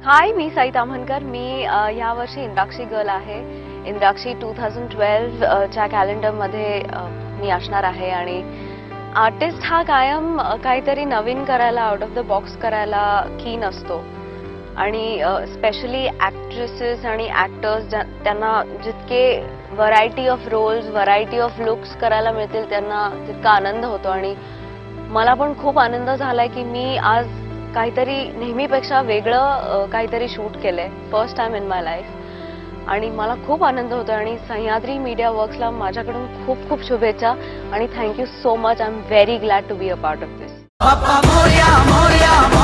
हाय, मी साई ताम्हनकर. मी या वर्षी इंद्राक्षी गर्ल आहे. इंद्राक्षी 2012 च्या कॅलेंडरमध्ये मी असणार आहे आणि आर्टिस्ट हा कायम काहीतरी नवीन करायला, आउट ऑफ द बॉक्स करायला कीन असतो आणि स्पेशली ॲक्ट्रेसेस आणि ॲक्टर्स त्यांना जितके variety of roles, variety of looks करायला मिळतील त्यांना तितका आनंद होतो आणि मला पण खूप आनंद झालाय की मी आज काहीतरी नेहमीपेक्षा वेगळं काहीतरी शूट केलंय first time in my life आणि मला खूप आनंद होतो आणि सह्याद्री मीडिया वर्क्सला माझ्याकडून खूप खूप शुभेच्छा आणि thank you so much. I am very glad to be a part of this.